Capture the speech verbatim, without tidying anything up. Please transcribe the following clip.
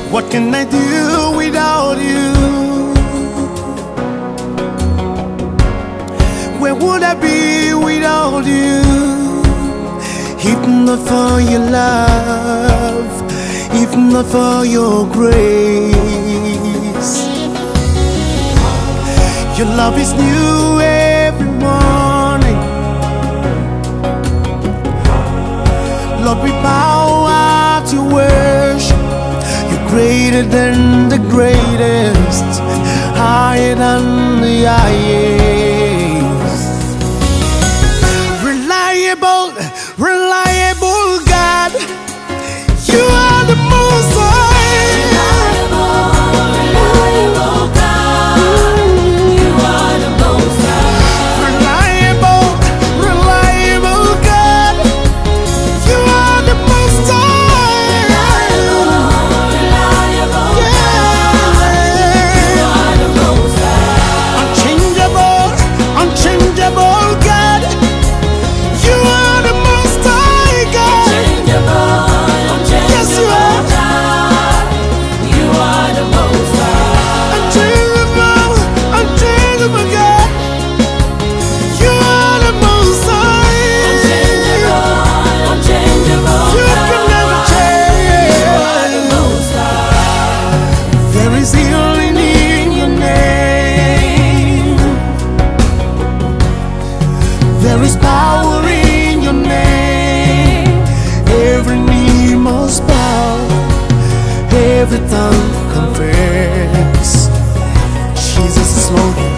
What can I do without you? Where would I be without you? If not for your love, if not for your grace. Your love is new every morning. Lord, we bow at your worship. You're greater than the greatest, higher than the highest. Reliable, reliable God, you are the most high. Reliable, reliable God, you are the most high. Reliable, reliable God, you are the most high. Reliable, reliable God, you are the most high. Unchangeable, unchangeable God, you are the most high God. Unchangeable, Yes, you are. unchangeable God, you are the most high. Unchangeable, unchangeable God, you are the most high. Unchangeable, unchangeable You can never God, you are the change. most high. There is healing in your name. There is power in your name. Every knee must bow, every tongue confess. Jesus is Lord.